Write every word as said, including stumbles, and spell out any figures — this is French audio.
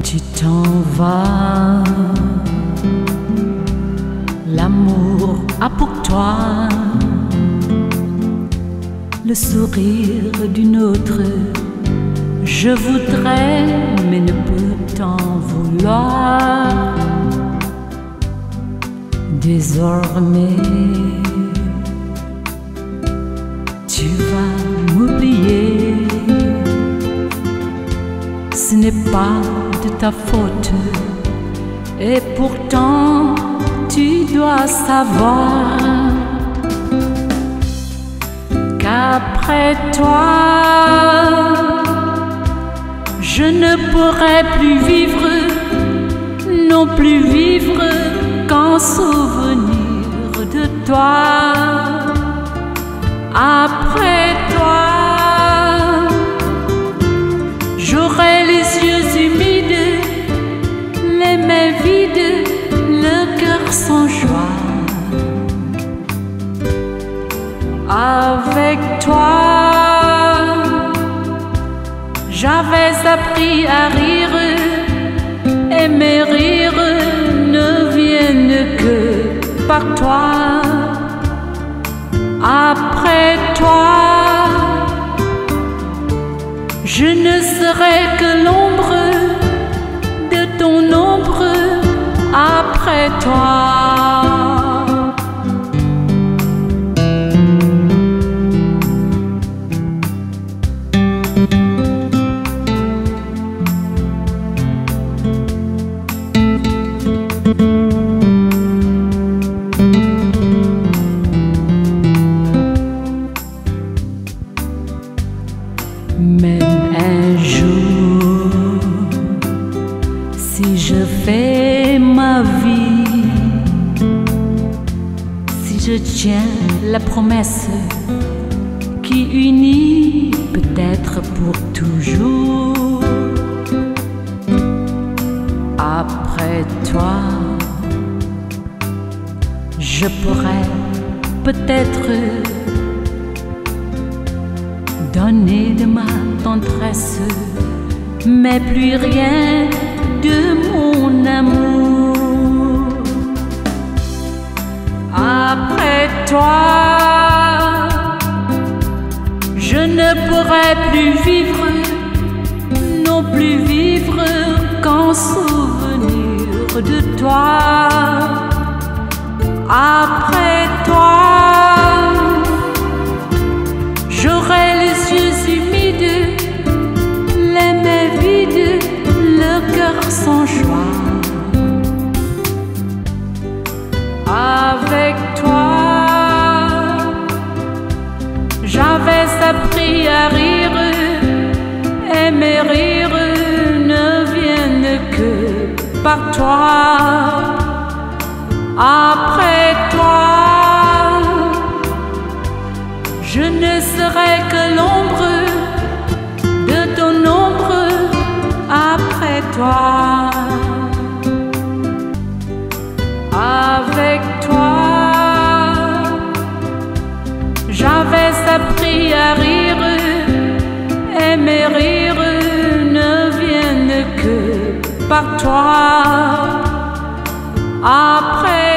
Tu t'en vas, l'amour a pour toi le sourire d'une autre. Je voudrais, mais ne peux t'en vouloir. Désormais, tu vas m'oublier. Ce n'est pas de ta faute, et pourtant tu dois savoir qu'après toi, je ne pourrai plus vivre, non plus vivre qu'en souvenir de toi. Après toi, j'aurai les yeux humides, les mains vides, le cœur sans joie. Avec toi, j'avais appris à rire, et mes rires ne viennent que par toi. Après toi, je ne serai que l'ombre de ton ombre. Après toi, même un jour, si je fais ma vie, si je tiens la promesse qui unit peut-être pour toujours, après toi, je pourrais peut-être donner de ma tendresse, mais plus rien de mon amour. Après toi, je ne pourrai plus vivre, non plus vivre qu'en souvenir de toi. Après toi, j'aurai les yeux humides, les mains vides, le cœur sans joie. Avec toi, j'avais appris à rire, et mes rires ne viennent que par toi. Après toi, je ne serai que l'ombre de ton ombre. Après toi, avec toi, j'avais appris à rire, et mes rires ne viennent que par toi. Après